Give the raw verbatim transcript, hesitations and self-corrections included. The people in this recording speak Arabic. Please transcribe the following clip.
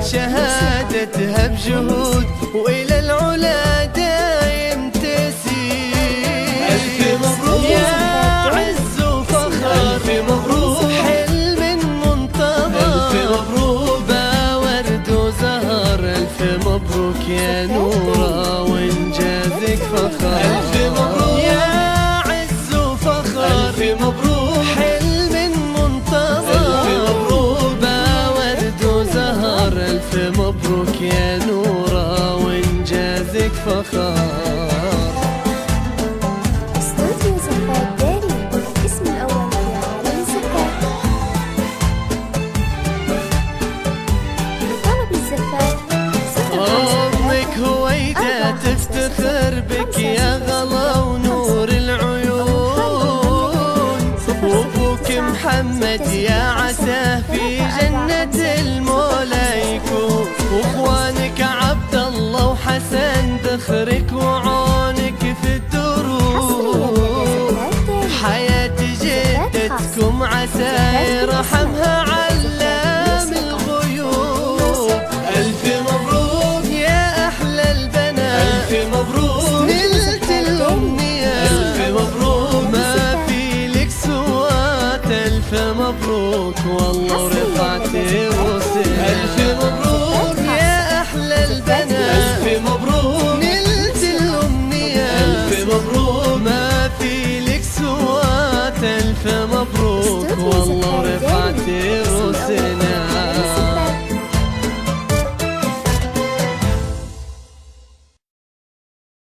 شهادتها بجهود وإلى العلا دايم تسير. ألف مبروك يا عز وفخر، ألف مبروك حلم منتظر، ألف مبروك باورد وزهر. ألف مبروك يا نورة وإنجازك فخر. ألف مبروك يا عز وفخر، ألف مبروك حلم منتظر، ألف مبروك باورد وزهر. ألف مبروك يا نورة وإنجازك فخر. استوديو زفاف داري، الاسم الأول في عالم الزفاف. لطلب الزفاف أمك هويدا تفتخر بك يا غلا ونور العيون، وأبوك محمد يا عساه في جنة المولى يكون، وإخوانك عبد الله وحسن ذخرك وعونك في الدروب. حياة جدتكم عسى يرحمها علام الغيوب. ألف مبروك يا أحلى البنات، ألف مبروك نلت الأمنيات، ألف مبروك ما في لك سوات. ألف مبروك والله ورفعتي وصلت. ألف مبروك